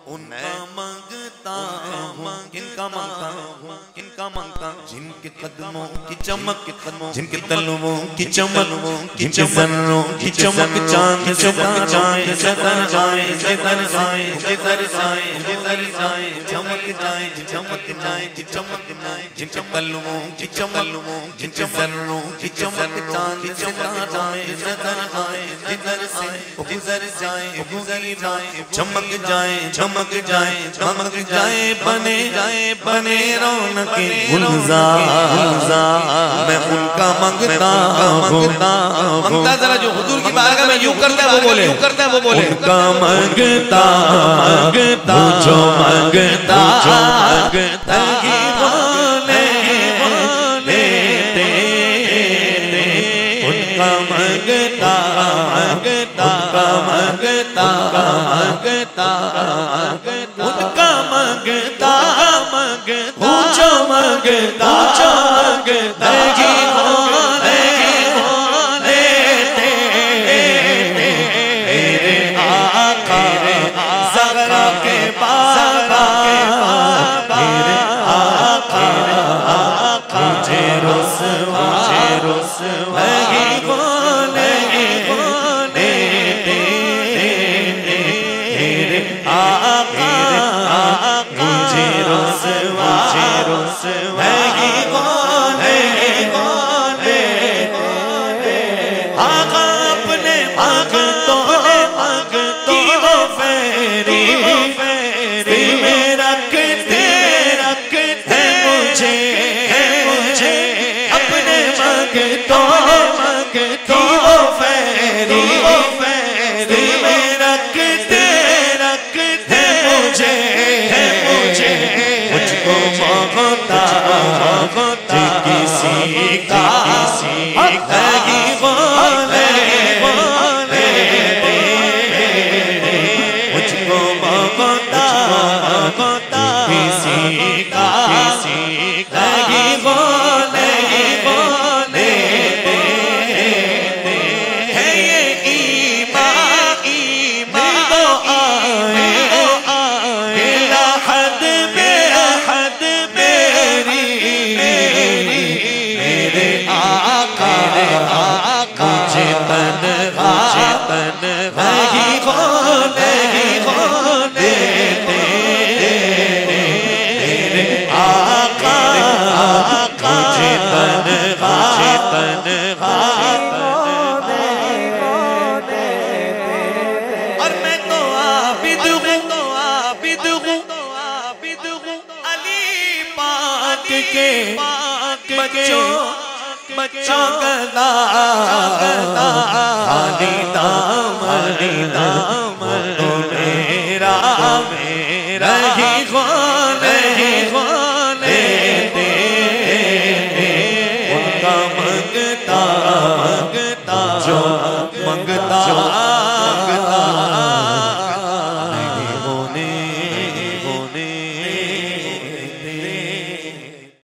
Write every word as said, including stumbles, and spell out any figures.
उनका मांगता हूँ, किनका मांगता हूँ, किनका मांगता, जिनके कदमों की चमक, जिनके तलवों की चमक, जिनके जर्रों की चमक चांद से चांद से तर जाए, से तर जाए, से तर जाए, से तर जाए, चमक जाए, चमक जाए, चमक जाए, जिनके तलवों की चमक, जिनके जर्रों की चमक चांद से तर जाए, से तर जाए, जिधर से गुजर जाए, गुजर जाए, चमक जाए, चमक जाए, चमक जाए, बने जाए, बने रौनक गुलजार। मैं उनका मांगता मांगता मांगता, जरा जो हुजूर की बारगाह में यूं करता है वो बोले, यूं करता है वो बोले, उनका मांगता मांगता जो मांगता जो मांगता बोले लेते, उनका मांगता मांगता मांगता मांगता उनका मांगता मांगता जो मांगता जो मांगता लेते मेरे आका ज़हरा के बाबा, मेरे आका मुझे रुसवा मुझे रुसवा बच्चों गदा खाली दामन दामन तो मेरा मेरा ही कौन है।